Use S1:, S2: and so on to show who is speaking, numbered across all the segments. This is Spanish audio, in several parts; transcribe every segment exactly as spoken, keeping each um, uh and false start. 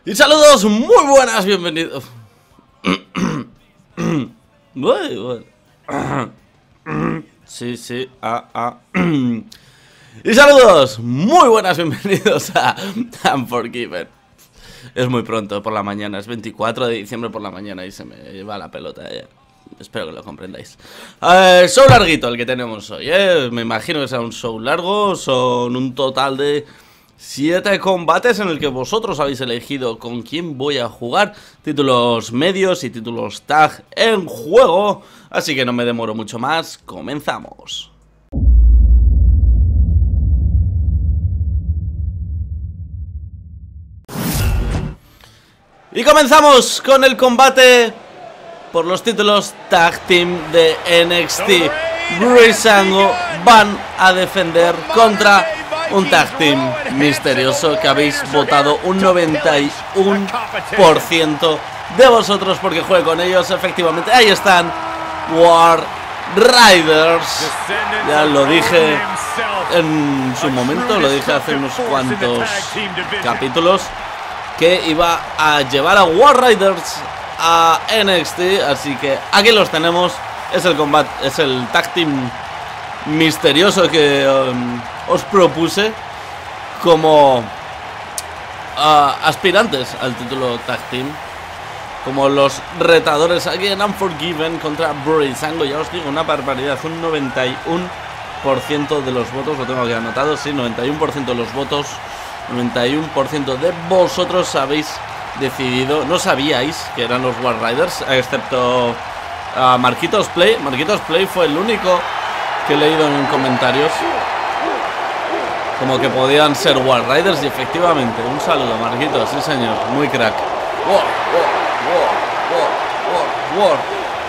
S1: Y saludos, muy buenas, bienvenidos. Muy bueno. Sí, sí, ah, ah. Y saludos, muy buenas, bienvenidos a Unforgiven. Es muy pronto por la mañana, es veinticuatro de diciembre por la mañana y se me va la pelota ya. Espero que lo comprendáis. eh, Show larguito el que tenemos hoy, eh. Me imagino que será un show largo. Son un total de siete combates en el que vosotros habéis elegido con quién voy a jugar. Títulos medios y títulos tag en juego. Así que no me demoro mucho más, comenzamos. Y comenzamos con el combate por los títulos Tag Team de N X T. Breezango van a defender contra un Tag Team misterioso que habéis votado un noventa y uno por ciento de vosotros porque juegue con ellos. Efectivamente, ahí están, War Raiders. Ya lo dije en su momento, lo dije hace unos cuantos capítulos, que iba a llevar a War Raiders a N X T, así que aquí los tenemos. Es el combate, es el tag team misterioso que um, os propuse como uh, aspirantes al título tag team, como los retadores aquí en Unforgiven contra Breezango. Ya os digo, una barbaridad, un noventa y uno por ciento de los votos, lo tengo aquí anotado, sí, noventa y uno por ciento de los votos, noventa y uno por ciento de vosotros habéis decidido, no sabíais que eran los War Raiders, excepto a uh, Marquitos Play. Marquitos Play fue el único que he leído en comentarios como que podían ser War Raiders, y efectivamente, un saludo, Marquitos, sí señor, muy crack. War, war, war, war, war, war.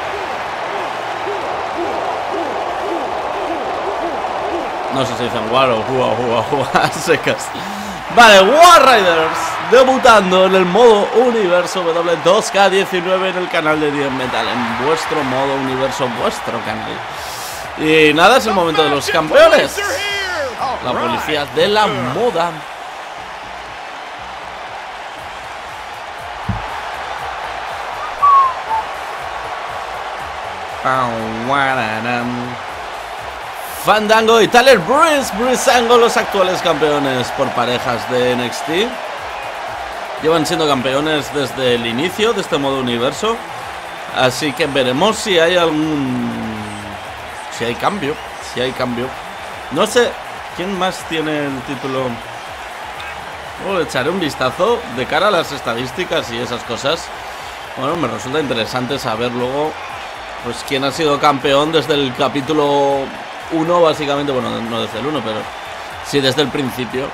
S1: No sé si dicen War o Hua, Hua, Hua, secas. Vale, War Raiders debutando en el modo universo W dos K diecinueve en el canal de Diez Metal, en vuestro modo universo, vuestro canal. Y nada, es el momento de los campeones, la policía de la moda. Fandango y Tyler Breeze, Breezango, los actuales campeones por parejas de N X T. Llevan siendo campeones desde el inicio de este modo universo, así que veremos si hay algún... si hay cambio, si hay cambio. No sé quién más tiene el título. Oh, echaré un vistazo de cara a las estadísticas y esas cosas. Bueno, me resulta interesante saber luego pues quién ha sido campeón desde el capítulo uno, básicamente. Bueno, no desde el uno, pero sí desde el principio.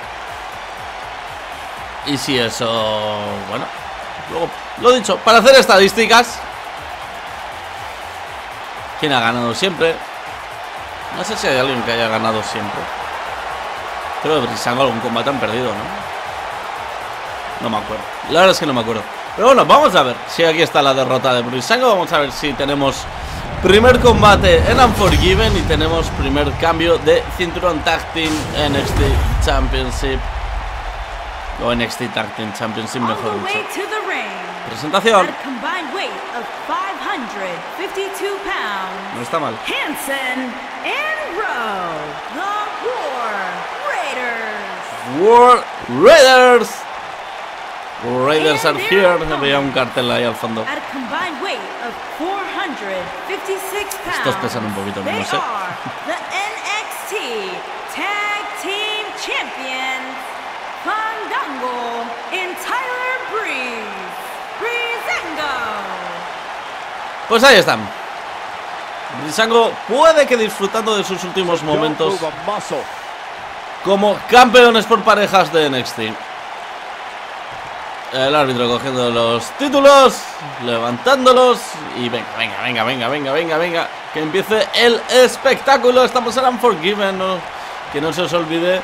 S1: Y si eso... bueno, luego, lo dicho, para hacer estadísticas, ¿quién ha ganado siempre? No sé si hay alguien que haya ganado siempre. Creo que Breezango algún combate han perdido, ¿no? No me acuerdo, la verdad es que no me acuerdo. Pero bueno, vamos a ver si aquí está la derrota de Breezango. Vamos a ver si tenemos primer combate en Unforgiven y tenemos primer cambio de cinturón Tag Team N X T Championship. O N X T Tag Team Championship, mejor dicho. Presentación. No está mal.
S2: Hanson and Rowe, the
S1: War Raiders. War Raiders are here. Veía un cartel ahí al fondo. Estos pesan un poquito menos, ¿eh?
S2: The N X T Tag Team Champions, Fandango and Tyler Breeze, Breezango.
S1: Pues ahí están. Breezango puede que disfrutando de sus últimos momentos como campeones por parejas de N X T. El árbitro cogiendo los títulos, levantándolos y venga, venga, venga, venga, venga, venga, venga, que empiece el espectáculo. Estamos en Unforgiven, ¿no? Que no se os olvide.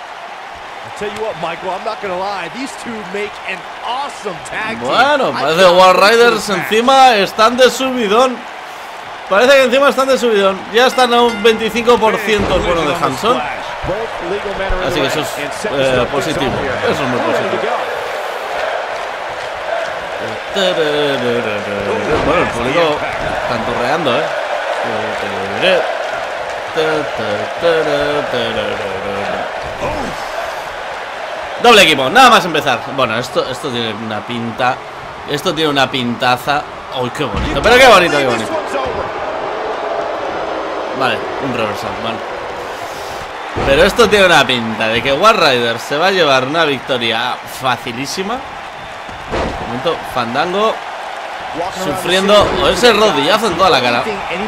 S1: Bueno, parece que War Raiders encima están de subidón. Parece que encima están de subidón. Ya están a un veinticinco por ciento el bueno de Hanson. Así que eso es eh, positivo. Eso es muy positivo. Bueno, el público canturreando, ¿eh? Doble equipo, nada más empezar. Bueno, esto, esto tiene una pinta. Esto tiene una pintaza. ¡Uy, qué bonito! Pero qué bonito, qué bonito. Vale, un reversal, vale. Pero esto tiene una pinta de que War Raiders se va a llevar una victoria facilísima. De momento, Fandango sufriendo ese rodillazo en toda la cara.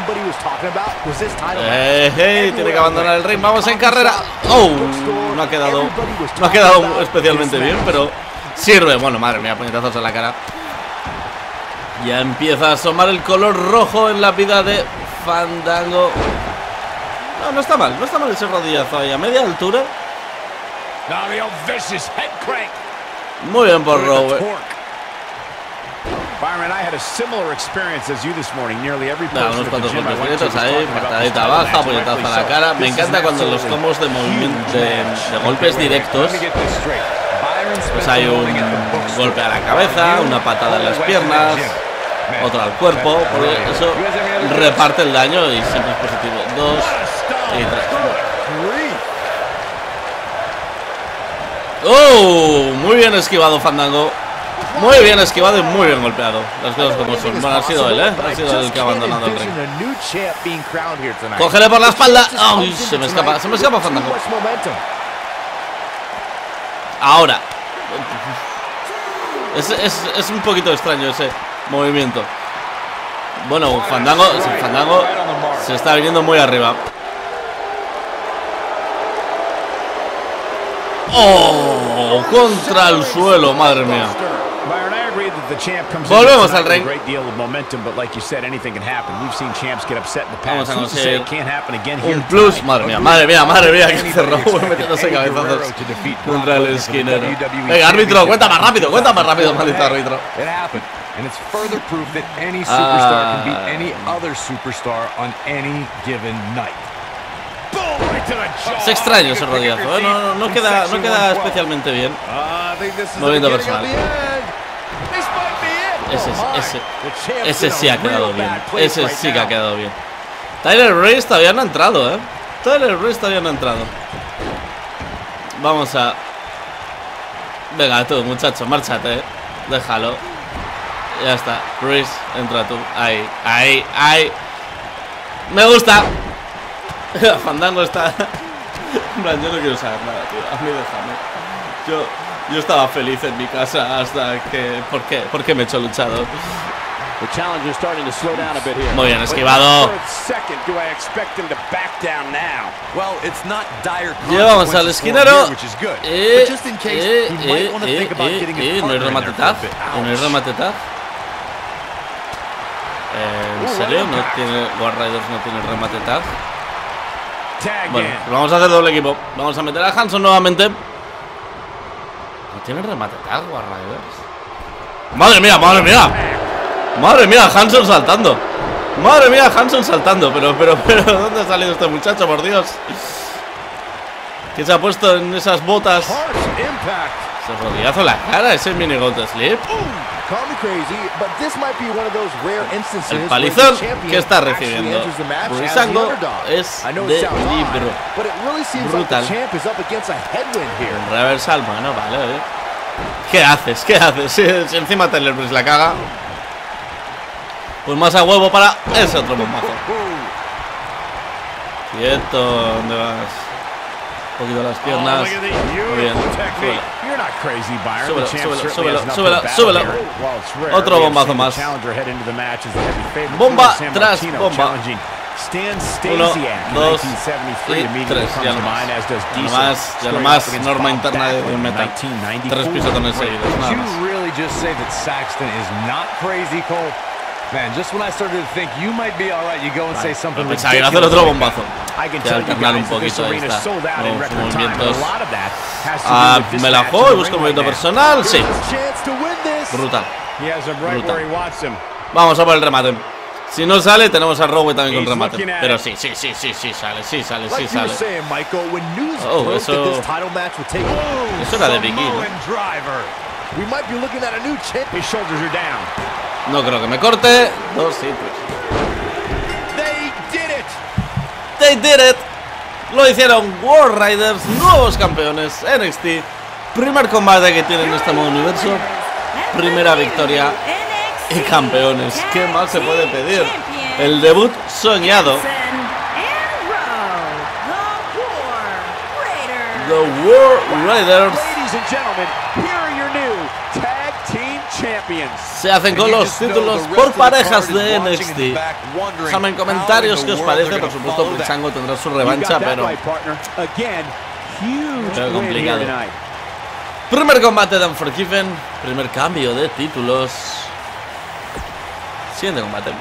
S1: Eh, hey, tiene que abandonar el ring. Vamos en carrera. Oh, no ha quedado, no ha quedado especialmente bien, pero sirve. Bueno, madre mía, puñetazos en la cara. Ya empieza a asomar el color rojo en la vida de Fandango. No, no está mal, no está mal ese rodillazo ahí a media altura. Muy bien por Rowe. Da unos cuantos golpes directos ahí, patadita baja, puñetazo a la cara. Me encanta cuando los combos de movimiento de, de golpes directos, pues hay un golpe a la cabeza, una patada en las piernas, otro al cuerpo, porque eso reparte el daño y siempre es positivo. Dos y tres. ¡Oh! Muy bien esquivado Fandango. Muy bien esquivado y muy bien golpeado. Las cosas como son. Bueno, ha sido él, ¿eh? Ha sido él el que ha abandonado el ring. Cógele por la espalda. ¡Ay! Se me escapa, se me escapa Fandango. Ahora. Es, es, es un poquito extraño ese movimiento. Bueno, Fandango, Fandango se está viniendo muy arriba. ¡Oh! Contra el suelo, madre mía. Volvemos al ring. Vamos a conseguir un plus. Madre mía, madre mía, madre mía, que cerró metiéndose cabezazos contra el esquinero. Venga, árbitro, cuenta más rápido, cuenta más rápido, maldito árbitro. Es extraño ese rodillazo, ¿eh? no, no, no, queda, no queda especialmente bien. Movimiento personal. Ese, ese, ese sí ha quedado bien. Ese sí que ha quedado bien. Tyler Breeze todavía no ha entrado, ¿eh? Tyler Breeze todavía no ha entrado. Vamos a... Venga, tú, muchacho, márchate, ¿eh? Déjalo. Ya está. Breeze, entra tú. Ahí, ahí, ahí. Me gusta. Fandango está... En plan, yo no quiero saber nada, tío. A mí déjame. Yo... Yo estaba feliz en mi casa hasta que... ¿Por qué? ¿Por qué me he hecho luchador? Muy bien esquivado. Llevamos al esquinero. Eh, eh, eh, eh, eh, eh. No hay remate tag. No hay remate tag. ¿En serio? ¿No tiene... War Raiders no tiene remate tag? Bueno, vamos a hacer doble equipo. Vamos a meter a Hanson nuevamente. ¿No tiene remate tag, War Raiders? ¡Madre mía, madre mía! ¡Madre mía, Hanson saltando! ¡Madre mía, Hanson saltando! Pero, pero, pero, ¿dónde ha salido este muchacho, por Dios? ¿Qué se ha puesto en esas botas? Ese rodillazo en la cara, ese mini gold slip. El palizón que está recibiendo Breezango es de libro. Brutal. Un reversal, bueno, vale, ¿eh? ¿Qué haces? ¿Qué haces? Si, si encima Tyler Breeze la caga, pues más a huevo para ese otro bombazo. Quieto, ¿dónde vas? Un poquito las piernas. Muy bien. Súbelo, súbelo, súbelo, súbelo, súbelo. Otro bombazo más. Bomba tras bomba. Uno, dos y tres. Ya no más. Ya no más, ya no más. Norma interna de Metal. Tres pisotones seguidos. Nada más.
S3: Man, just when I started to think you might be all right, you go and say something like
S1: that. Hacer otro bombazo. Que alternar un poquito, ahí está. Los movimientos. Ah, me la juego y busco un movimiento personal. Sí. Brutal. Brutal. Vamos a por el remate. Si no sale, tenemos a Rowe también con remate. Pero sí, sí, sí, sí, sí sale, sí sale, sí sale. Oh, eso... Eso era de Vicky, ¿no?
S4: We might be looking at a new champ.
S3: His shoulders are down.
S1: No creo que me corte. Dos y tres.
S4: They did it.
S1: They did it. Lo hicieron. War Raiders, nuevos campeones. N X T. Primer combate que tienen en este modo universo. Primera victoria y campeones. ¿Qué más se puede pedir? El debut soñado. The War Raiders se hacen con los títulos por parejas de N X T. Déjame en comentarios qué os parece. Por supuesto, Breezango tendrá su revancha, pero, pero complicado. Primer combate de Unforgiven. Primer cambio de títulos. Siguiente combate.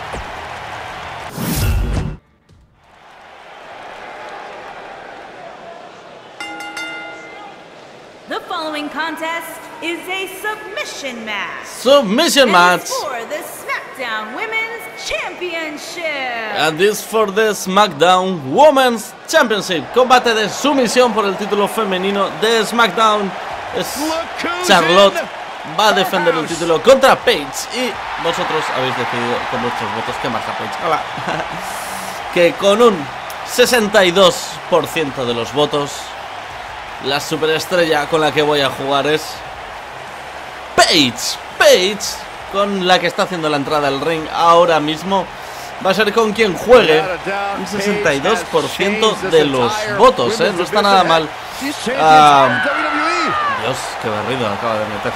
S2: The following contest is a submission match.
S1: Submission match.
S2: For the SmackDown Women's Championship.
S1: And this for the SmackDown Women's Championship. Combate de sumisión por el título femenino de SmackDown. Es Charlotte va a defender el título contra Paige. Y vosotros habéis decidido con vuestros votos que marca Paige. Hola. Que con un sesenta y dos por ciento de los votos, la superestrella con la que voy a jugar es Paige. Paige, con la que está haciendo la entrada al ring ahora mismo, va a ser con quien juegue. Un sesenta y dos por ciento de los votos, ¿eh? No está nada mal. Uh, Dios, qué barrido acaba de meter.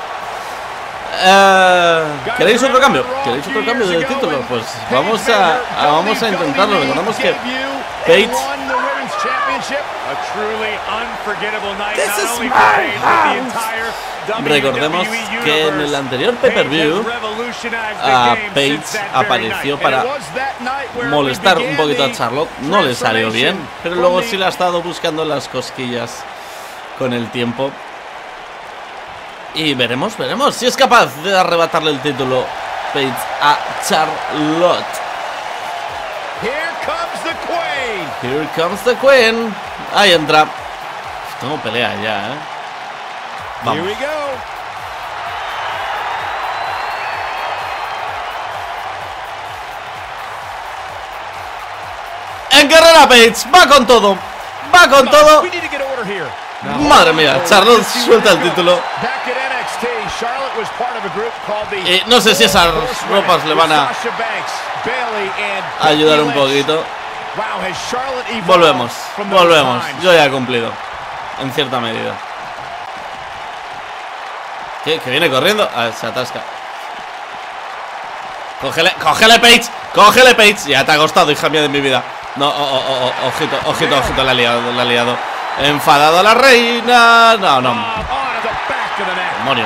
S1: Uh, ¿Queréis otro cambio? ¿Queréis otro cambio de título? Pues vamos a, a, vamos a intentarlo. Recordamos que Paige... Recordemos que en el anterior pay-per-view uh, Paige apareció para molestar un poquito a Charlotte. No le salió bien, pero luego sí la ha estado buscando las cosquillas con el tiempo. Y veremos, veremos si es capaz de arrebatarle el título Paige a Charlotte.
S4: Here comes the Queen.
S1: Here comes the Queen. Ahí entra. Tengo pelea ya, eh. Vamos.
S4: Here we go.
S1: En carrera Paige, va con todo. Va con todo. Madre mía, Charlotte suelta el título. Y no sé si esas ropas le van a ayudar un poquito. Volvemos, volvemos. Yo ya he cumplido, en cierta medida. ¿Qué? ¿Que viene corriendo? A ver, se atasca. Cógele, cógele Paige. Cógele Paige. Ya te ha costado, hija mía de mi vida. No, oh, oh, oh, ojito, ojito, ojito. La ha liado, la ha liado. Enfadado a la reina. No, no. Demonios.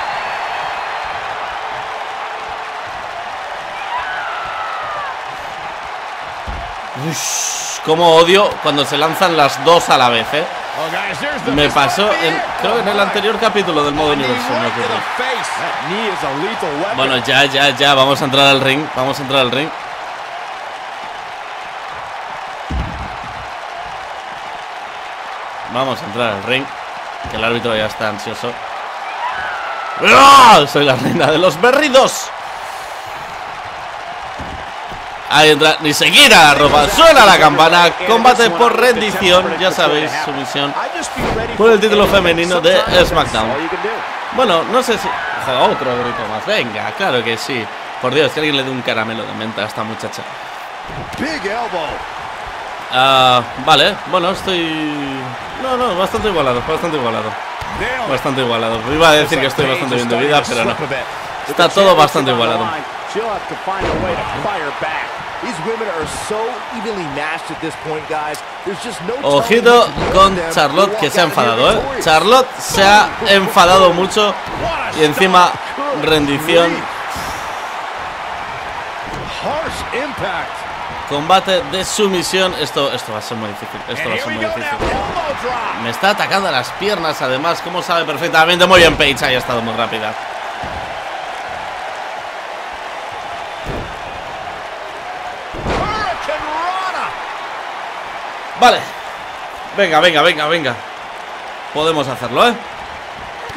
S1: Ush, como odio cuando se lanzan las dos a la vez, eh. Me pasó en, creo que en el anterior capítulo del modo universo me ocurrió. Bueno, ya, ya, ya. Vamos a entrar al ring. Vamos a entrar al ring. Vamos a entrar al ring. Que el árbitro ya está ansioso. ¡Oh! Soy la reina de los berridos. Ahí entra, ni se quita la ropa. Suena la campana. Combate por rendición. Ya sabéis, sumisión por el título femenino de SmackDown. Bueno, no sé si... Juega otro grito más. Venga, claro que sí. Por Dios, que alguien le dé un caramelo de menta a esta muchacha. Uh, vale, bueno, estoy... No, no, bastante igualado, bastante igualado. Bastante igualado. Iba a decir que estoy bastante bien de vida, pero no. Está todo bastante igualado. Ojito con Charlotte, que se ha enfadado, ¿eh? Charlotte se ha enfadado mucho. Y encima, rendición. Combate de sumisión. Esto, esto va a ser muy difícil. Esto va a ser muy difícil. Me está atacando a las piernas, además. Como sabe perfectamente. Muy bien, Paige. Ahí ha estado muy rápida. Vale. Venga, venga, venga, venga. Podemos hacerlo, ¿eh?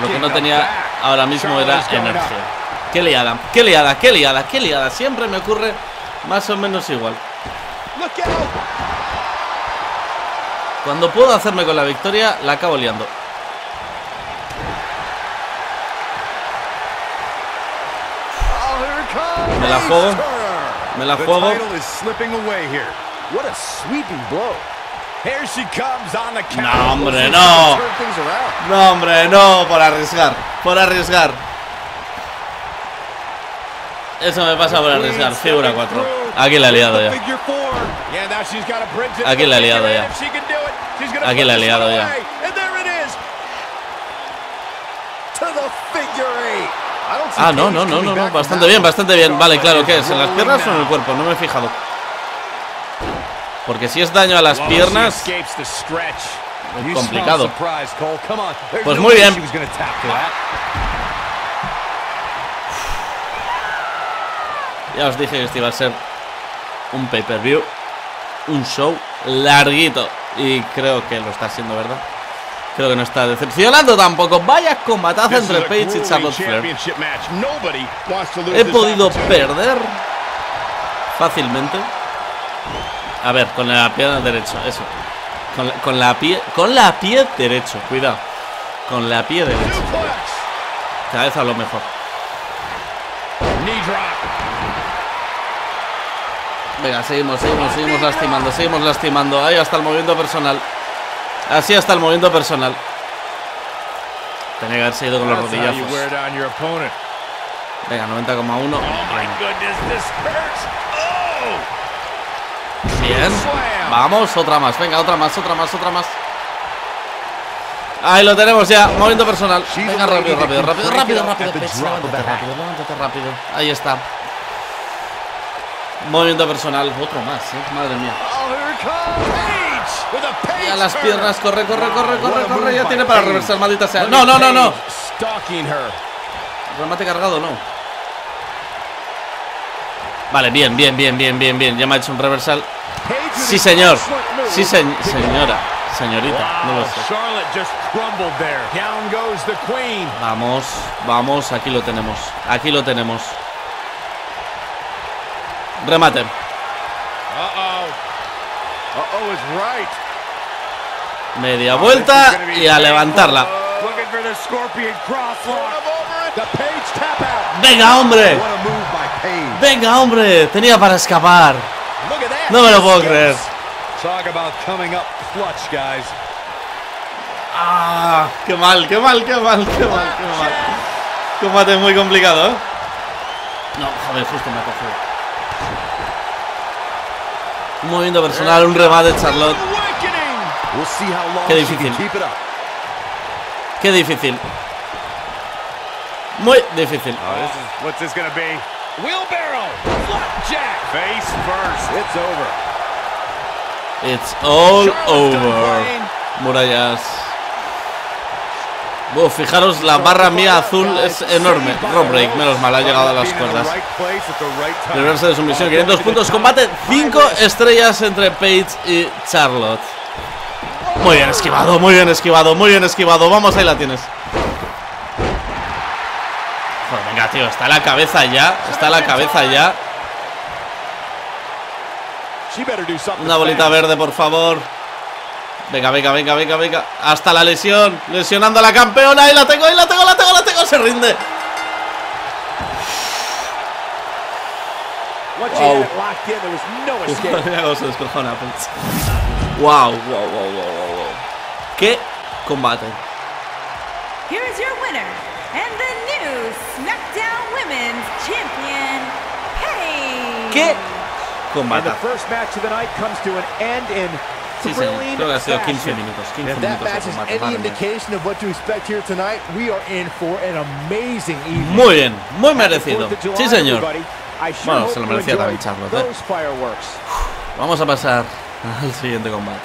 S1: Lo que no tenía ahora mismo era energía. Qué liada, qué liada, qué liada, qué liada. Siempre me ocurre más o menos igual. Cuando puedo hacerme con la victoria, la acabo liando. Me la juego. Me la juego. No, hombre, no. No, hombre, no. Por arriesgar. Por arriesgar. Eso me pasa por arriesgar. Figura cuatro. Aquí la he liado ya. Aquí la he liado ya. Aquí la he liado ya. Ah, no, no, no, no, no. Bastante bien, bastante bien. Vale, claro, ¿qué es? ¿En las piernas o en el cuerpo? No me he fijado. Porque si es daño a las piernas, es complicado. Pues muy bien. Ya os dije que este iba a ser un pay-per-view, un show larguito. Y creo que lo está siendo, ¿verdad? Creo que no está decepcionando tampoco. Vaya combatazo entre Paige y Charlotte Flair. He podido perder fácilmente. A ver, con la pie derecho, eso. Con la, con la pie, con la pie derecho, cuidado. Con la pie derecho. Cada vez a lo mejor. Venga, seguimos, seguimos, seguimos lastimando, seguimos lastimando. Ahí hasta el movimiento personal. Así hasta el movimiento personal. Tenía que haberse ido con los rodillazos. Venga, noventa coma uno. Bien. Vamos, otra más. Venga, otra más, otra más, otra más. Ahí lo tenemos ya. Movimiento personal. Venga, rápido, rápido, rápido, rápido, rápido. Levántate rápido, levántate rápido. Ahí está. Movimiento personal. Otro más, ¿eh? Madre mía. Y a las piernas. Corre, corre, corre, corre, corre. Ya tiene para reversar, maldita sea. No, no, no, no. Remate cargado, no. Vale, bien, bien, bien, bien, bien, bien. Ya me ha hecho un reversal. Sí, señor. Sí, se señora. Señorita, no lo sé. Vamos, vamos, aquí lo tenemos. Aquí lo tenemos. Remate. Media vuelta y a levantarla. Venga, hombre. Venga, hombre. Tenía para escapar. No me lo puedo creer. Ah, qué mal, qué mal, qué mal, qué mal, qué mal. Combate muy complicado, ¿eh? No, joder, justo me ha cogido. Un movimiento personal, un remate de Charlotte. Qué difícil. Qué difícil. Muy difícil. It's all over. Murallas. Uf, fijaros, la barra mía azul es enorme. Rope break, menos mal, ha llegado a las cuerdas. Reversa de sumisión, quinientos puntos. Combate, cinco estrellas entre Paige y Charlotte. Muy bien esquivado, muy bien esquivado, muy bien esquivado. Vamos, ahí la tienes. Joder, venga, tío, está la cabeza ya. Está la cabeza ya. Una bolita verde, por favor. Venga, venga, venga, venga, venga. Hasta la lesión. Lesionando a la campeona. Y la tengo, y la tengo, la tengo, la tengo. Se rinde. Wow. Se descojona. Wow, wow, wow, wow, wow. Qué combate.
S2: Here is your winner and the new SmackDown Women's Champion, Paige.
S1: Qué combate.
S4: The first match of the night comes to an end in
S1: Sí, señor. Creo que ha sido quince minutos. quince minutos de combate. Muy bien, muy merecido. Sí, señor. Bueno, se lo merecía también Charlotte, ¿eh? Vamos a pasar al siguiente combate.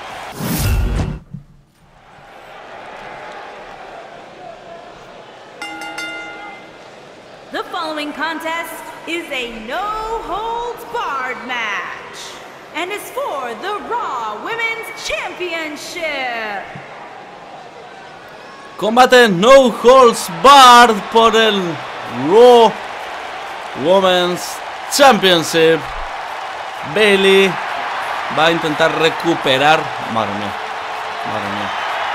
S2: The following contest is a no-holds-barred match and is for the Raw Women's Championship.
S1: Combate no holds barred por el Raw Women's Championship. Bayley va a intentar recuperar. Madre mía, madre mía.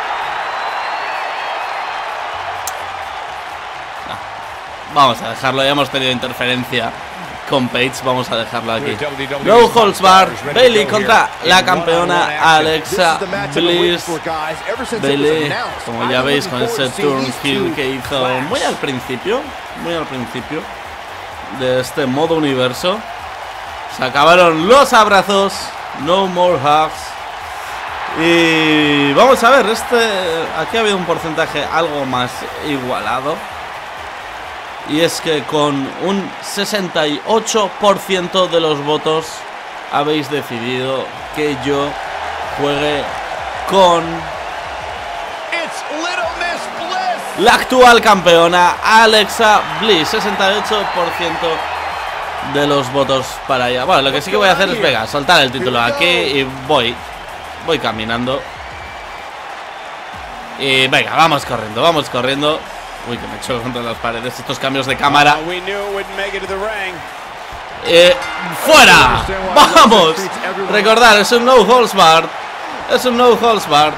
S1: No. Vamos a dejarlo, ya hemos tenido interferencia con Paige, vamos a dejarlo aquí. No holds barred, Bayley contra la campeona Alexa Bliss. Bayley, como ya veis, con ese turn heel que hizo muy al principio, muy al principio de este modo universo. Se acabaron los abrazos, no more hugs. Y vamos a ver, este aquí ha habido un porcentaje algo más igualado. Y es que con un sesenta y ocho por ciento de los votos habéis decidido que yo juegue con la actual campeona Alexa Bliss. Sesenta y ocho por ciento de los votos para ella. Bueno, lo que sí que voy a hacer es, venga, soltar el título aquí y voy Voy caminando. Y venga, vamos corriendo, vamos corriendo. Uy, que me choco contra las paredes. Estos cambios de cámara. Eh, ¡Fuera! ¡Vamos! Recordar, es un no holds barred. Es un no holds barred.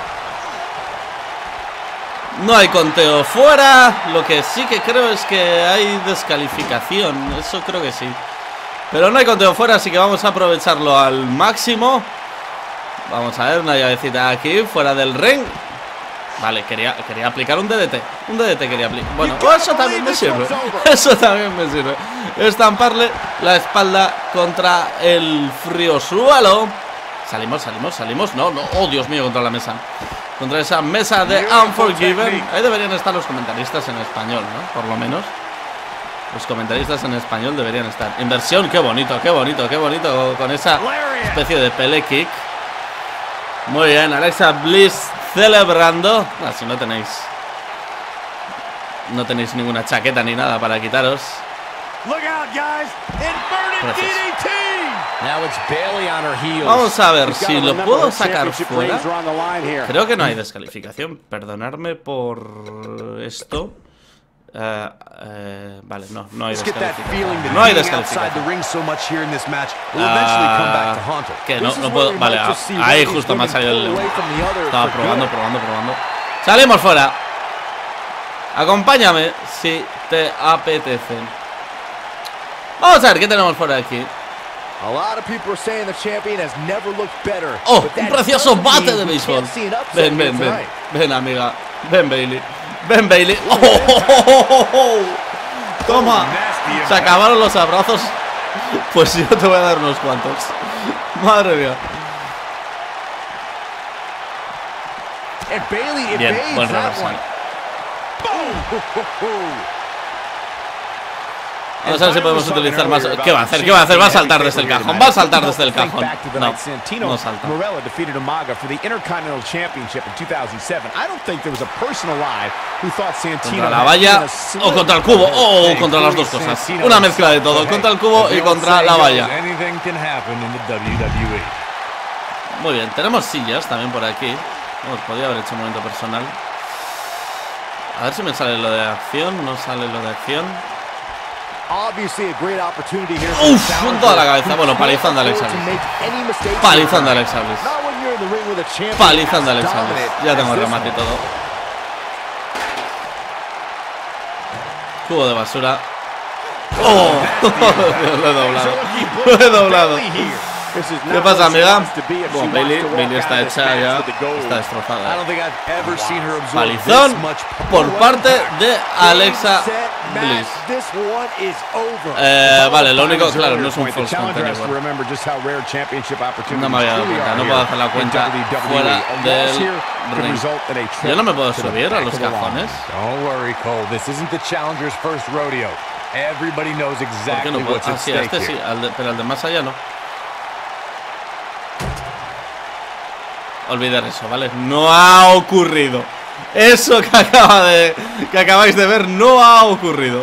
S1: No hay conteo fuera. Lo que sí que creo es que hay descalificación. Eso creo que sí. Pero no hay conteo fuera, así que vamos a aprovecharlo al máximo. Vamos a ver, una llavecita aquí, fuera del ring. Vale, quería, quería aplicar un D D T. Un D D T quería aplicar. Bueno, eso también me sirve. Eso también me sirve. Estamparle la espalda contra el frío suelo. Salimos, salimos, salimos. No, no. Oh, Dios mío, contra la mesa. Contra esa mesa de Unforgiven. Ahí deberían estar los comentaristas en español, ¿no? Por lo menos. Los comentaristas en español deberían estar. Inversión, qué bonito, qué bonito, qué bonito. Con esa especie de pele kick. Muy bien, Alexa Bliss celebrando. Ah, si no tenéis No tenéis ninguna chaqueta ni nada para quitaros. Vamos a ver si lo puedo sacar fuera. Creo que no hay descalificación. Perdonadme por esto. Uh, uh, vale, no, no hay descalificación. No hay descalificación. Uh, que no, no puedo. Vale, ahí justo me ha salido el. Estaba probando, probando, probando. Salimos fuera. Acompáñame si te apetece. Vamos a ver qué tenemos por aquí. Oh, un precioso bate de béisbol. Ven, ven, ven. Ven, amiga. Ven, Bayley. Ven, Bayley. Oh, oh, oh, oh, oh. Toma. Se acabaron los abrazos. Pues yo te voy a dar unos cuantos. Madre mía. Bien, buen reversal. Vamos a ver si podemos utilizar más. ¿Qué va a hacer? ¿Qué va a hacer? Va a saltar desde el cajón. Va a saltar desde el cajón. No, no salta. Contra la valla o contra el cubo. O contra las dos cosas. Una mezcla de todo. Contra el cubo y contra la valla. Muy bien. Tenemos sillas también por aquí. Bueno, podría haber hecho un momento personal. A ver si me sale lo de acción. No sale lo de acción. Uf, con toda la cabeza. Bueno, palizando a Alexa Bliss. Palizando a Alexa Bliss. Palizando a Alexa Bliss. Ya tengo el remate y todo. Cubo de basura. ¡Oh! Lo he doblado. Lo he doblado. ¿Qué pasa, amiga? Bueno, Bayley, Bayley está hecha ya. Está destrozada. Palizón por parte de Alexa Bliss. Eh, vale, lo único, claro, no es un false count. No me había dado cuenta, no puedo hacer la cuenta fuera del ring. Yo no me puedo subir a los cajones. ¿Por qué no puedo? Ah, sí, este sí, al de, pero al de más allá no. Olvidar eso, ¿vale? No ha ocurrido. Eso que acaba de que acabáis de ver no ha ocurrido.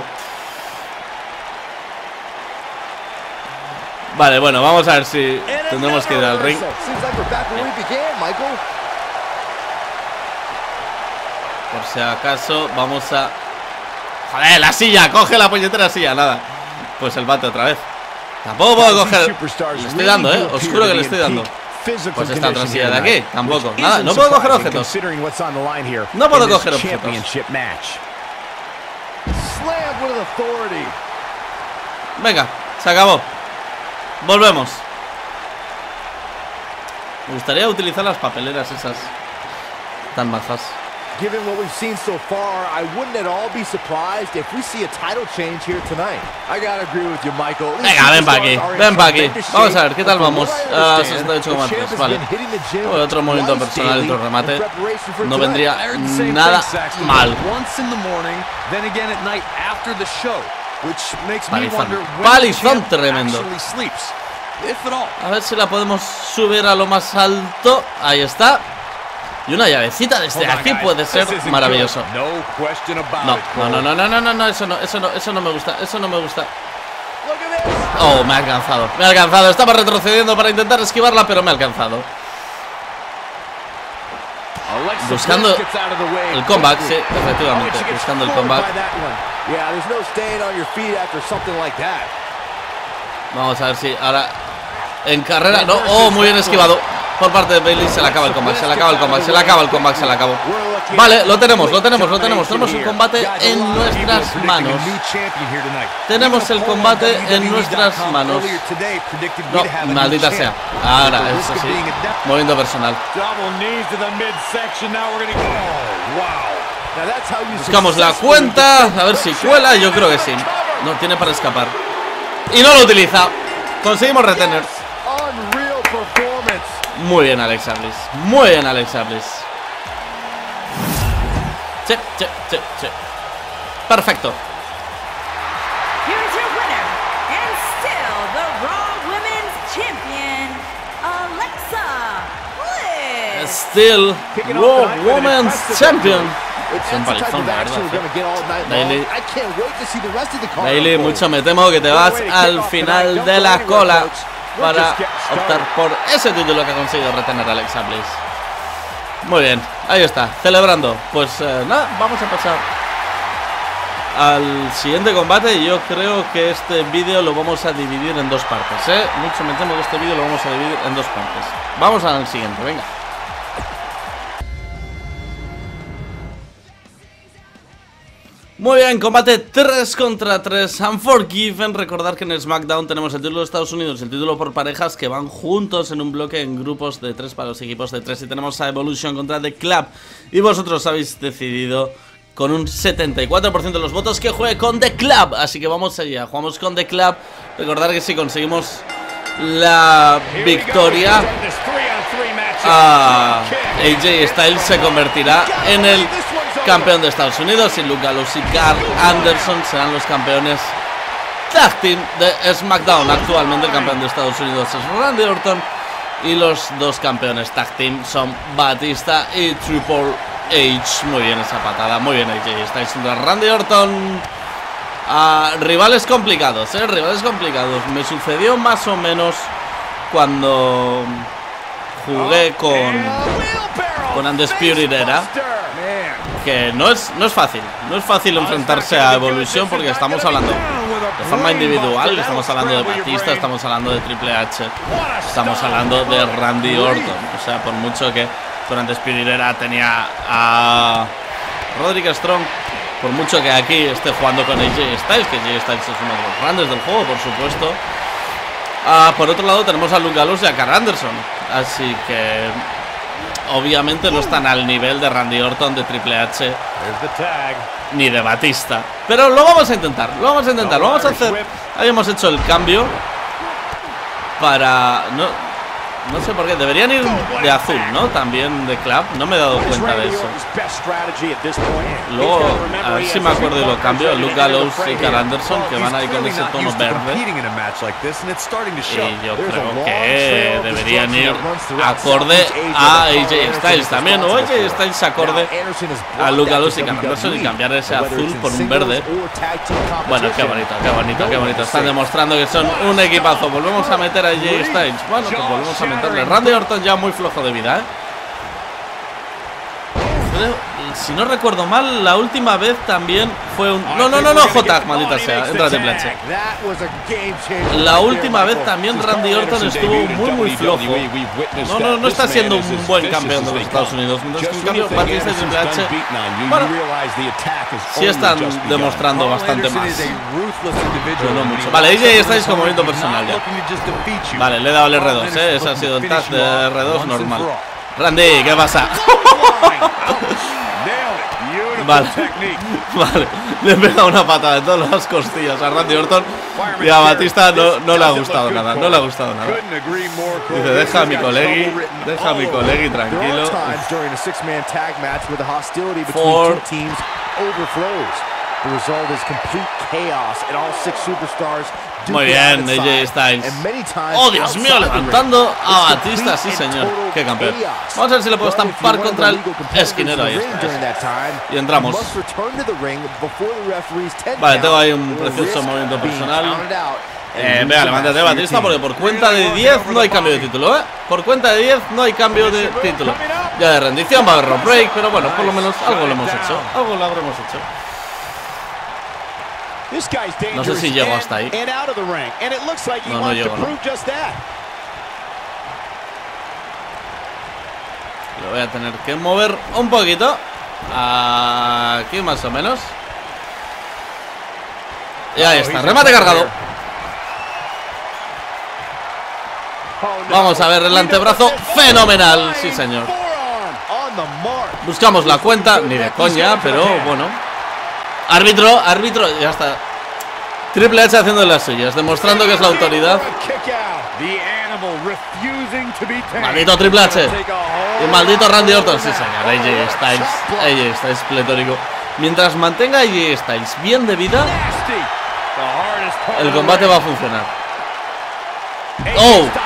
S1: Vale, bueno, vamos a ver si tendremos que ir al ring. Por si acaso vamos a... ¡Joder, la silla! ¡Coge la puñetera silla! Nada. Pues el bate otra vez. Tampoco puedo coger... Le estoy dando, ¿eh? Os juro que le estoy dando. Pues esta otra silla de aquí. Tampoco. Nada, no puedo coger objetos. No puedo coger objetos. Venga, se acabó. Volvemos. Me gustaría utilizar las papeleras esas tan bajas.
S5: Given what we've seen so far, I wouldn't at all be surprised if we see a title change here tonight. I gotta agree with you, Michael.
S1: Venga, ven para aquí, ven para aquí. Vamos a ver, ¿qué tal vamos? A sesenta y ocho coma tres, vale. Otro movimiento personal, otro remate. No vendría nada mal. Palizón, palizón tremendo. A ver si la podemos subir a lo más alto. Ahí está. Y una llavecita desde aquí puede ser maravilloso. No, no, no, no, no, no, no, eso no, eso no, eso no me gusta, eso no me gusta. Oh, me ha alcanzado, me ha alcanzado. Estaba retrocediendo para intentar esquivarla, pero me ha alcanzado. Buscando el comeback, sí, efectivamente, buscando el comeback. Vamos a ver si ahora en carrera, no, oh, muy bien esquivado por parte de Bayley. Se le acaba el comeback, se le acaba el comeback, se le acaba el comeback, se le acabó. Vale, lo tenemos, lo tenemos, lo tenemos. Tenemos un combate en nuestras manos. Tenemos el combate en nuestras manos. No, maldita sea. Ahora, eso sí. Movimiento personal. Buscamos la cuenta. A ver si cuela, yo creo que sí. No tiene para escapar. Y no lo utiliza. Conseguimos retener. Muy bien, Alexa Bliss. Muy bien, Alexa Bliss. Sí, sí, sí, sí. Perfecto.
S2: Here's your winner, and still the Raw Women's Champion, Alexa Bliss.
S1: Still Raw Women's Champion. Es un palizón, la verdad. Bayley, Bayley, mucho me temo que te vas al final de la cola para optar por ese título que ha conseguido retener Alexa Bliss. Muy bien, ahí está, celebrando. Pues eh, nada, vamos a pasar al siguiente combate. Y yo creo que este vídeo lo vamos a dividir en dos partes, ¿eh? Mucho me temo que este vídeo lo vamos a dividir en dos partes. Vamos al siguiente, venga. Muy bien, combate tres contra tres, Unforgiven. Recordar que en SmackDown tenemos el título de Estados Unidos, el título por parejas, que van juntos en un bloque en grupos de tres para los equipos de tres. Y tenemos a Evolution contra The Club. Y vosotros habéis decidido con un setenta y cuatro por ciento de los votos que juegue con The Club. Así que vamos allá, jugamos con The Club. Recordar que si conseguimos la victoria, a AJ Styles se convertirá en el campeón de Estados Unidos, y Luke Gallows y Karl Anderson serán los campeones tag team de SmackDown. Actualmente el campeón de Estados Unidos es Randy Orton y los dos campeones tag team son Batista y Triple H. Muy bien esa patada, muy bien A J Styles contra Randy Orton. Ah, rivales complicados, eh, rivales complicados. Me sucedió más o menos cuando jugué con con Undisputed Era, que no es, no es fácil, no es fácil enfrentarse a Evolution, porque estamos hablando de forma individual, estamos hablando de Batista, estamos hablando de Triple H, estamos hablando de Randy Orton. O sea, por mucho que con Undisputed Era tenía a Roderick Strong, por mucho que aquí esté jugando con A J Styles, que A J Styles es uno de los grandes del juego, por supuesto. Uh, por otro lado tenemos a Luke Gallows y a Karl Anderson, así que obviamente no están al nivel de Randy Orton, de Triple H ni de Batista, pero lo vamos a intentar, lo vamos a intentar, lo vamos a hacer. Habíamos hecho el cambio para... no, no sé por qué, deberían ir de azul, ¿no? También de Club, no me he dado cuenta de eso. Luego, a ver si me acuerdo y lo cambio. Luke Gallows y Karl Anderson, que van ahí con ese tono verde. Y yo creo que deberían ir acorde a A J Styles también, o A J Styles acorde a Luke Gallows y Karl Anderson, y cambiar ese azul por un verde. Bueno, qué bonito, qué bonito, qué bonito. Están demostrando que son un equipazo. Volvemos a meter a A J Styles. Bueno, pues volvemos a meter. Randy Orton ya muy flojo de vida, ¿eh? si no recuerdo mal, la última vez también fue un... No, no, no, no, J, maldita sea, entra Triple H. La última vez también Randy Orton estuvo muy, muy flojo. No, no, no está siendo un buen campeón de los Estados Unidos. Mientras que en cambio Batista y Triple H, bueno, sí están demostrando bastante más. Pero no mucho. Vale, A J estáis con movimiento personal ya. Vale, le he dado el R dos, eh. Ese ha sido el tag de R dos normal. Randy, ¿qué pasa? Vale, vale, le he pegado una patada en todas las costillas a Randy Orton y a Batista no, no le ha gustado nada, no le ha gustado nada. Dice, deja a mi colegui, deja a mi colegui tranquilo. Four. Muy bien, A J Styles. Oh, Dios mío, levantando a Batista, sí señor. Qué campeón. Vamos a ver si le puedo estampar contra el esquinero. Ahí está. Y entramos. Vale, tengo ahí un precioso movimiento personal. Eh, venga, levántate Batista, porque por cuenta de diez no hay cambio de título, ¿eh? Por cuenta de diez no hay cambio de título. Ya de rendición va a haber rope break, pero bueno, por lo menos algo lo hemos hecho. Algo lo habremos hecho. No sé si llego hasta ahí. No, no llego, ¿no? Lo voy a tener que mover un poquito. Aquí más o menos. Y ahí está, remate cargado. Vamos a ver el antebrazo. Fenomenal, sí señor. Buscamos la cuenta, ni de coña, pero bueno. Árbitro, árbitro, ya está. Triple H haciendo las suyas, demostrando que es la autoridad. Maldito Triple H. Y maldito Randy Orton. Sí señor, A J Styles. A J Styles pletórico. Mientras mantenga a A J Styles bien de vida, el combate va a funcionar. Oh.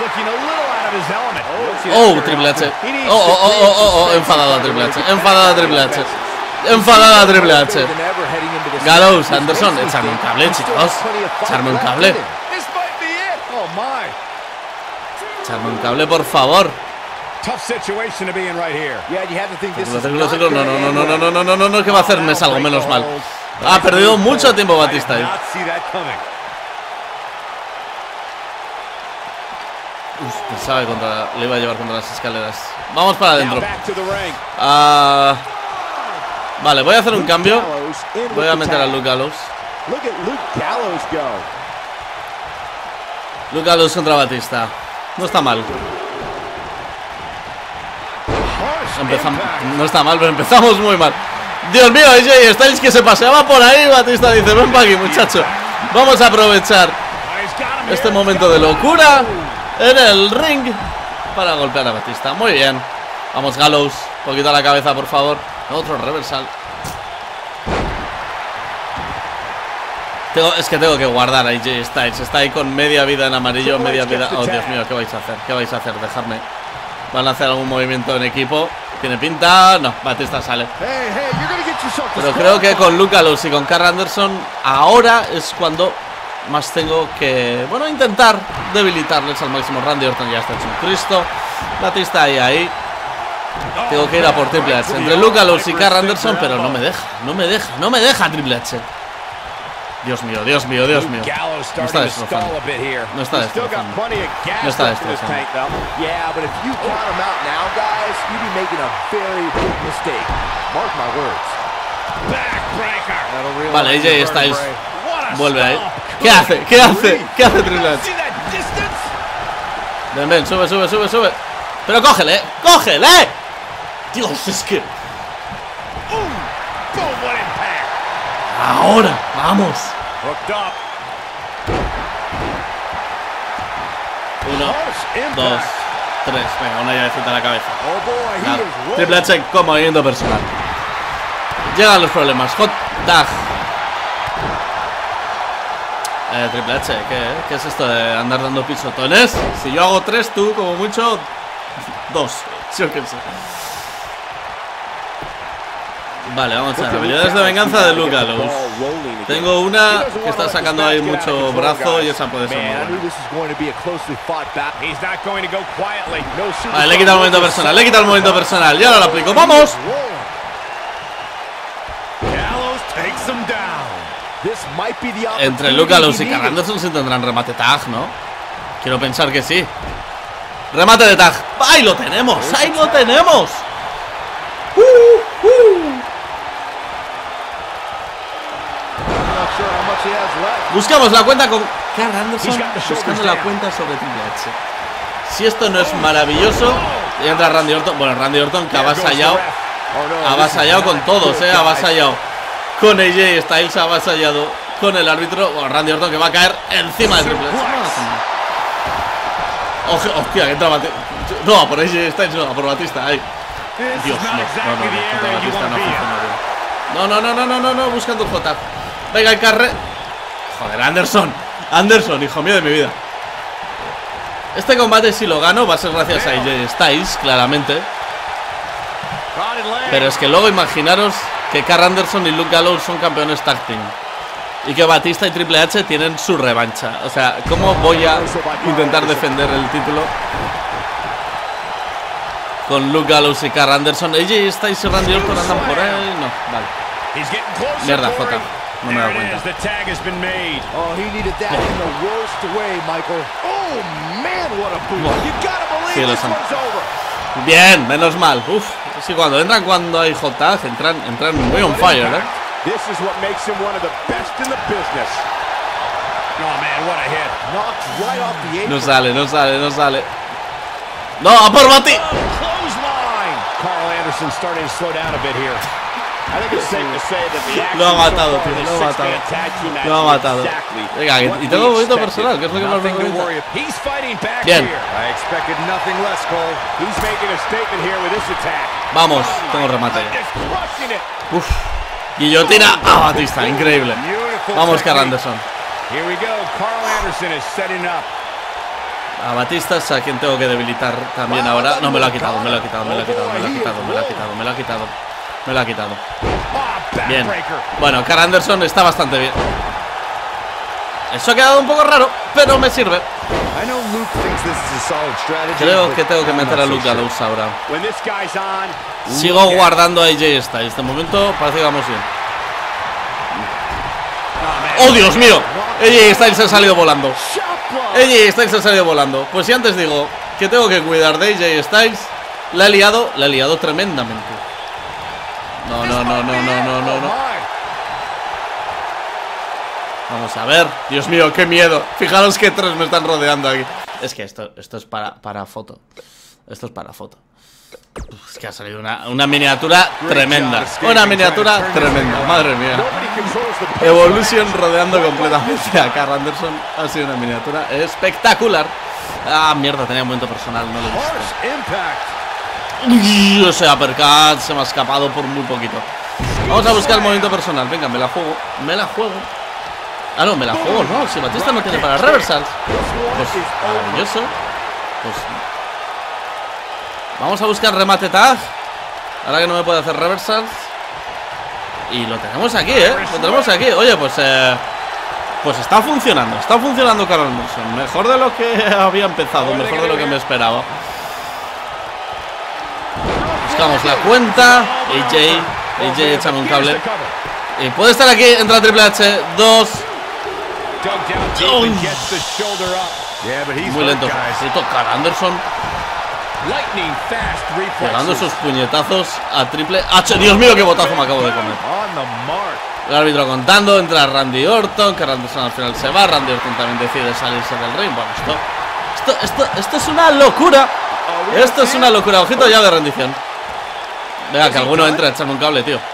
S1: Oh, Triple H. Oh, oh, oh, oh, oh, enfadada Triple H. Enfadada Triple H. Enfadada Triple H. Gallows, Anderson, echarme un cable, chicos. Echarme un cable. Echarme un cable, por favor. No, no, no, no, no, no, no, no, no, no, ¿qué va a hacer? Me salgo menos mal. Ha perdido mucho tiempo Batista ahí. Uf, pensaba que contra, le iba a llevar contra las escaleras. Vamos para adentro. Ah... Uh, Vale, voy a hacer un cambio. Voy a meter a Luke Gallows. Luke Gallows contra Batista. No está mal. Empezamos. No está mal, pero empezamos muy mal. Dios mío, A J Styles que se paseaba por ahí. Batista dice, ven para aquí, muchacho. Vamos a aprovechar este momento de locura en el ring para golpear a Batista. Muy bien. Vamos, Gallows. Un poquito a la cabeza, por favor. Otro reversal. Tengo, es que tengo que guardar a A J Styles. Está ahí con media vida en amarillo, media vida. Oh, Dios mío, ¿qué vais a hacer? ¿Qué vais a hacer? Dejarme. Van a hacer algún movimiento en equipo. ¿Tiene pinta? No, Batista sale. Pero creo que con Luke Gallows y con Karl Anderson ahora es cuando más tengo que, bueno, intentar debilitarles al máximo. Randy Orton ya está hecho un Cristo. Batista ahí, ahí. Tengo que ir a por Triple H entre Luke Gallows y Karl Anderson, pero no me deja, no me deja, no me deja Triple H. Dios mío, Dios mío, Dios mío. No está destrozando. No está destrozando. No está destrozando. Vale, A J Styles vuelve ahí. ¿Qué hace? ¿Qué hace? ¿Qué hace Triple H? Ven, ven, sube, sube, sube, sube. Pero cógele, cógele. Dios, es que... Ahora, vamos. Uno, dos, tres. Venga, una llavecita a la cabeza. Claro. Triple H con movimiento personal. Llegan los problemas. Hot tag. Eh, Triple H, ¿qué, ¿qué es esto de andar dando pisotones? Si yo hago tres, tú como mucho dos. Yo qué sé. Vale, vamos a ver. Habilidades de venganza de Luke Gallows. Tengo una que está sacando ahí mucho brazo y esa puede ser muy buena. Vale, le he quitado el momento personal. Le he quitado el momento personal. Y ahora lo aplico. ¡Vamos! Entre Luke Gallows y Karl Anderson se tendrán remate tag, ¿no? Quiero pensar que sí. Remate de tag. ¡Ahí lo tenemos! ¡Ahí lo tenemos! ¡Uh, uh! Buscamos la cuenta con Karl Anderson, buscando la cuenta sobre Triple H. Si esto no es maravilloso, y entra Randy Orton. Bueno, Randy Orton que ha avasallado, ha avasallado con todos, eh, ha avasallado con A J Styles, ha avasallado con el árbitro. Bueno, Randy Orton que va a caer encima de Triple H. Oje, hostia, que entra Batista. No, por A J Styles, no, por Batista. Ahí. Dios, no, no, no, no, Batista no funciona bien. No, no, no, no, no, no, no, buscando el J. Venga, el carre. Joder, Anderson. Anderson, hijo mío de mi vida. Este combate, si lo gano, va a ser gracias a A J Styles, claramente. Pero es que luego imaginaros que Karl Anderson y Luke Gallows son campeones tag team y que Batista y Triple H tienen su revancha. O sea, ¿cómo voy a intentar defender el título con Luke Gallows y Karl Anderson? A J Styles y Randy Orton andan por ahí. No, vale. Mierda, J. No me he dado cuenta. Cielo santo. Bien, menos mal. Uf, sí, cuando entran cuando hay J, entran, entran muy on fire, ¿eh? No sale, no sale, no sale. No, a por Bati. Lo ha matado, tío, lo ha matado. Lo ha matado. Venga, y tengo un movimiento personal, que es lo que más me gusta. Bien. Vamos, tengo remate ya. Uf. Guillotina a Batista, increíble. Vamos, Karl Anderson. A Batista es a quien tengo que debilitar también ahora. No, me lo ha quitado, me lo ha quitado, me lo ha quitado, me lo ha quitado, me lo ha quitado, me lo ha quitado. Me lo ha quitado. Bien. Bueno, Karl Anderson está bastante bien. Eso ha quedado un poco raro, pero me sirve. Creo que tengo que meter a Luke Gallows ahora. Sigo guardando a A J Styles. De momento parece que vamos bien. ¡Oh, Dios mío! A J Styles ha salido volando. A J Styles ha salido volando. Pues si antes digo que tengo que cuidar de A J Styles, la he liado, la he liado tremendamente. No, no, no, no, no, no, no, no. Vamos a ver. Dios mío, qué miedo. Fijaros que tres me están rodeando aquí. Es que esto, esto es para, para foto. Esto es para foto. Uf, es que ha salido una, una miniatura tremenda. Una miniatura tremenda, madre mía. Evolution rodeando completamente a Karl Anderson. Ha sido una miniatura espectacular. Ah, mierda, tenía un momento personal, no lo he visto. Ese uppercut se me ha escapado por muy poquito. Vamos a buscar el movimiento personal. Venga, me la juego, me la juego. Ah, no, me la juego, no. Si Batista no tiene para reversals, pues maravilloso. Pues vamos a buscar remate tag. Ahora que no me puede hacer reversals. Y lo tenemos aquí, ¿eh? Lo tenemos aquí. Oye, pues eh, pues está funcionando. Está funcionando Karl Anderson. Mejor de lo que había empezado. Mejor de lo que me esperaba. Buscamos la cuenta. A J, A J, échame un cable. Y puede estar aquí. Entra Triple H. Dos. Muy lento. Necesito Karl Anderson pegando esos puñetazos a Triple H. Dios mío, qué botazo me acabo de comer. El árbitro contando. Entra Randy Orton. Karl Anderson al final se va. Randy Orton también decide salirse del ring. Bueno, esto Esto, esto, esto es una locura. Esto es una locura. Ojito ya de rendición. Venga, que alguno entre a echarme un cable, tío.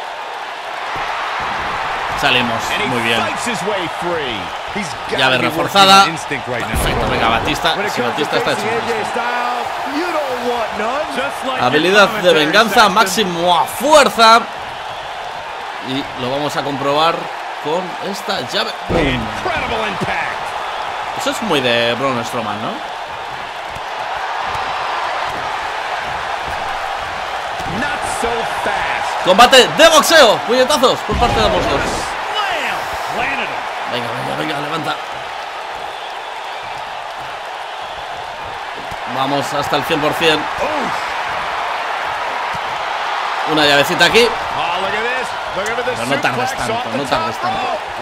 S1: Salimos, muy bien. Llave reforzada. Perfecto, venga, Batista. Si Batista está hecho. Habilidad de venganza, máximo a fuerza. Y lo vamos a comprobar con esta llave. Eso es muy de Braun Strowman, ¿no? Combate de boxeo. Puñetazos por parte de ambos dos. Venga, venga, venga, levanta. Vamos hasta el cien por cien. Una llavecita aquí. Pero no tardes tanto, no tardes tanto.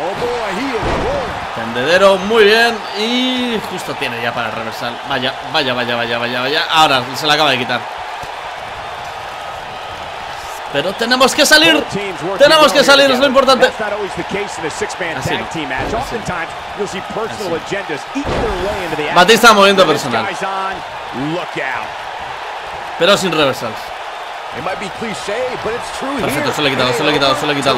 S1: Tendedero, muy bien. Y justo tiene ya para el reversal. Vaya, vaya, vaya, vaya, vaya, vaya. Ahora se la acaba de quitar. Pero tenemos que salir. Tenemos que salir, es lo importante. Así no. Así. Batista, movimiento personal. Pero sin reversals. Perfecto, se lo he quitado, se lo he quitado, se lo he quitado.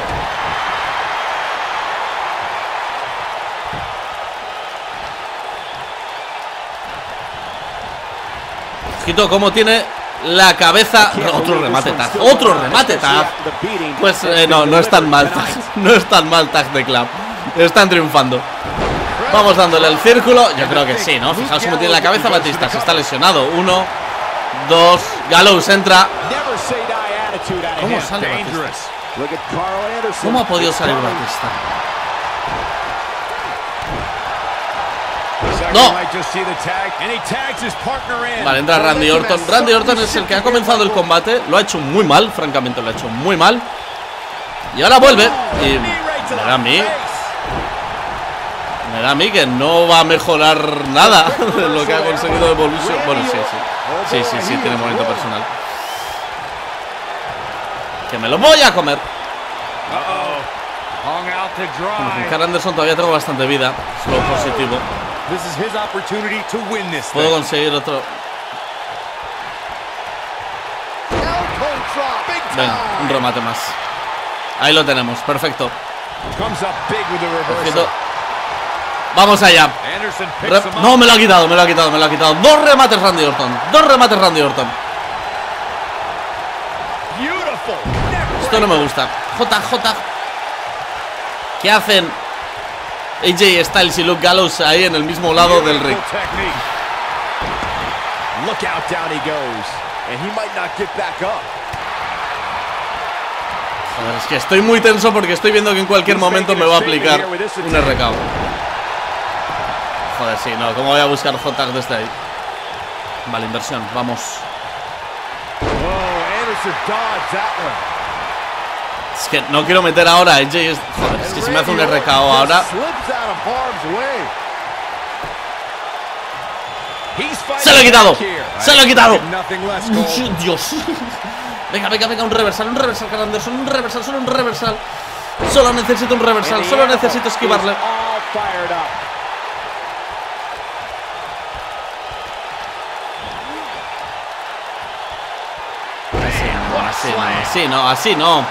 S1: Ojito cómo tiene la cabeza. Otro remate tag, otro remate tag. Pues eh, no, no es tan mal tag. No es tan mal tag de Club. Están triunfando. Vamos dándole el círculo. Yo creo que sí, ¿no? Fijaos cómo tiene la cabeza Batista. Se está lesionado. Uno, dos. Gallows entra. ¿Cómo sale Batista? ¿Cómo ha podido salir Batista? No. Vale, entra Randy Orton. Randy Orton es el que ha comenzado el combate. Lo ha hecho muy mal, francamente lo ha hecho muy mal. Y ahora vuelve. Y me da a mí Me da a mí que no va a mejorar nada de lo que ha conseguido Evolution. Bueno, sí, sí. Sí, sí, sí, tiene movimiento personal. Que me lo voy a comer. Con Karl Anderson todavía tengo bastante vida. Es lo positivo. Puedo conseguir otro. Venga, un remate más. Ahí lo tenemos, perfecto. Perfecto. Vamos allá. Re no, me lo ha quitado, me lo ha quitado, me lo ha quitado. Dos remates Randy Orton. Dos remates Randy Orton. Esto no me gusta. J, J. ¿Qué hacen A J Styles y Luke Gallows ahí en el mismo lado del ring? Joder, es que estoy muy tenso porque estoy viendo que en cualquier momento me va a aplicar un R K O. Joder, sí, no, ¿cómo voy a buscar J desde ahí? Vale, inversión, vamos. Es que no quiero meter ahora a A J. Joder, es que si me hace un R K O ahora. ¡Se lo he quitado! ¡Se lo he quitado! ¡Dios! Venga, venga, venga, un reversal, un reversal, Karl Anderson, un reversal, solo un reversal. Solo necesito un reversal, solo necesito esquivarle. Así no, así no.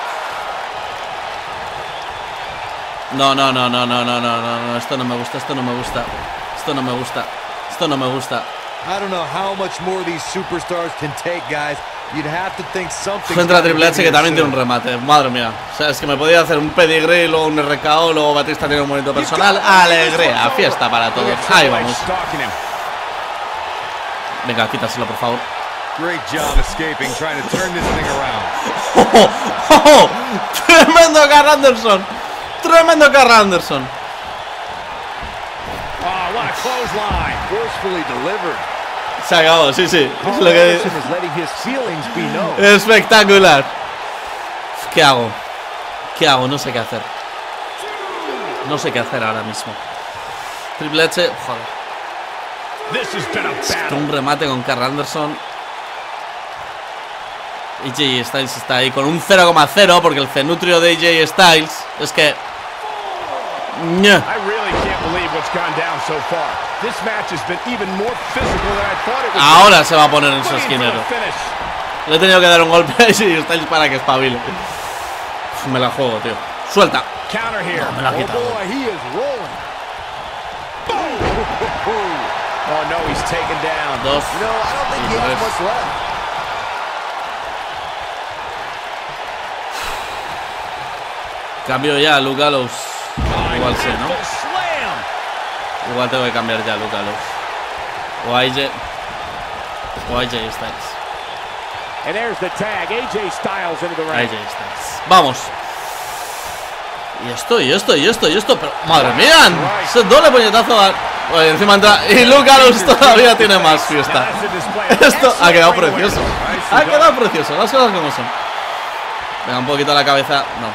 S1: No, no, no, no, no, no, no, no, no, esto no me gusta, esto no me gusta. Esto no me gusta. Esto no me gusta. Entra Triple H que también tiene un remate. Madre mía. O sea, es que me podía hacer un pedigree y luego un R K O, luego Batista tiene un movimiento personal. Alegría, fiesta para todos. Ahí vamos. Venga, quítaselo, por favor.
S3: Great job escaping, trying to turn this thing around.
S1: Oh, oh, oh. Tremendo Karl Anderson. Tremendo Karl Anderson.
S4: Oh, what a clothesline. Forcefully delivered.
S1: Se acabó, sí, sí. Es lo que... Espectacular. ¿Qué hago? ¿Qué hago? No sé qué hacer. No sé qué hacer ahora mismo. Triple H, joder. Un remate con Karl Anderson. A J Styles está ahí con un cero coma cero porque el cenutrio de A J Styles es que... Ahora se va a poner en su esquinero. Le he tenido que dar un golpe a A J Styles para que espabile. Me la juego, tío. Suelta. No, me la ha quitado. Dos. Y tres. Cambio ya a Luke Gallows. Igual sí, ¿no? Igual tengo que cambiar ya a Luke Gallows. O a A J. O a A J Styles.
S4: And there's the tag. A J Styles into the ring.
S1: A J Styles. Vamos. Y esto, y esto, y esto, y esto. Pero, madre mía. Ese doble puñetazo. A... Oye, encima entra. Y Luke Gallows todavía tiene más fiesta. Esto ha quedado precioso. Ha quedado precioso. Las cosas como son. Venga, un poquito a la cabeza. No.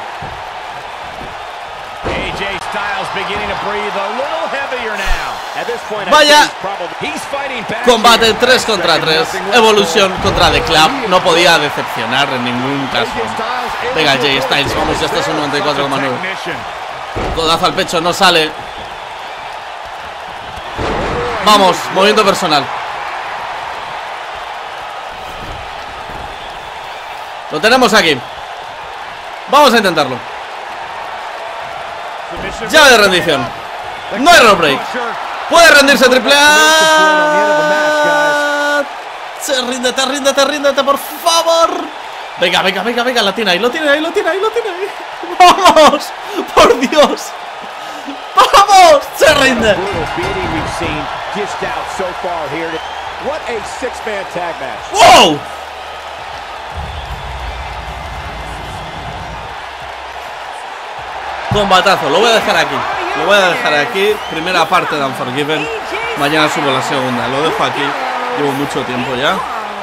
S1: Vaya combate tres contra tres. Evolución contra The Club. No podía decepcionar en ningún caso. Venga, Jay Styles, vamos, ya estás en noventa y cuatro coma nueve. Codazo al pecho, no sale. Vamos, movimiento personal. Lo tenemos aquí. Vamos a intentarlo. Llave de rendición. No hay roll break. Puede rendirse Triple A. Se ríndete, ríndete, ríndete, por favor. Venga, venga, venga, venga, la tiene ahí, lo tiene ahí, lo tiene ahí, lo tiene ahí. ¡Vamos! ¡Por Dios! ¡Vamos! Se rinde. ¡Wow! Combatazo, lo voy a dejar aquí. Lo voy a dejar aquí. Primera parte de Unforgiven. Mañana subo la segunda. Lo dejo aquí. Llevo mucho tiempo ya.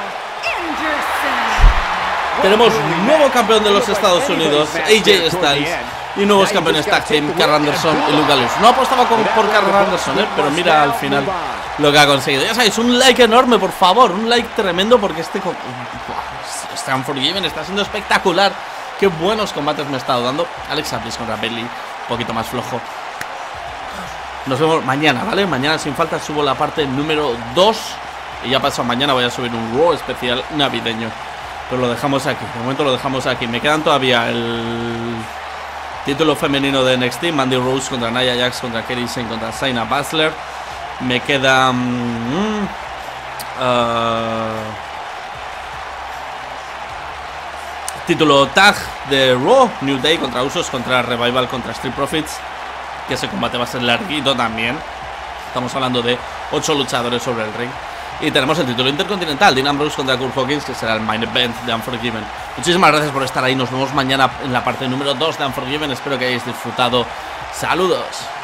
S1: Tenemos un nuevo campeón de los Estados Unidos, A J Styles, y nuevos campeones tag team, Karl Anderson y Luke Gallows. No apostaba con, por Karl Anderson, ¿eh? Pero mira al final lo que ha conseguido. Ya sabéis, un like enorme, por favor. Un like tremendo porque este, este Unforgiven está siendo espectacular. Qué buenos combates me he estado dando. Alexa Bliss contra Bayley, un poquito más flojo. Nos vemos mañana, ¿vale? Mañana sin falta subo la parte número dos. Y ya pasado mañana voy a subir un Raw especial navideño. Pero lo dejamos aquí, de momento lo dejamos aquí. Me quedan todavía el título femenino de N X T. Mandy Rose contra Nia Jax, contra Kairi Sane, contra Shayna Baszler. Me queda... Mm, uh, título tag de Raw, New Day contra Usos, contra Revival, contra Street Profits. Que ese combate va a ser larguito también. Estamos hablando de ocho luchadores sobre el ring. Y tenemos el título intercontinental, Dean Ambrose contra Kurt Hawkins, que será el main event de Unforgiven. Muchísimas gracias por estar ahí. Nos vemos mañana en la parte número dos de Unforgiven. Espero que hayáis disfrutado. Saludos.